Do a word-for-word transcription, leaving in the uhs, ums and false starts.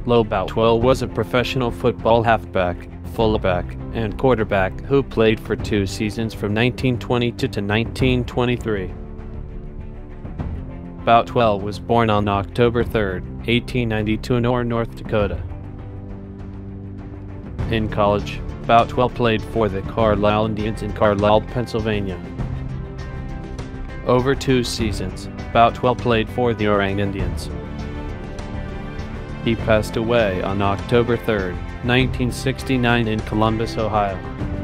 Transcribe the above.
Boutwell was a professional football halfback, fullback, and quarterback who played for two seasons from nineteen twenty-two to nineteen twenty-three. Boutwell was born on October third, eighteen ninety-two in Oorang, North Dakota. In college, Boutwell played for the Carlisle Indians in Carlisle, Pennsylvania. Over two seasons, Boutwell played for the Oorang Indians. He passed away on October third, nineteen sixty-nine in Columbus, Ohio.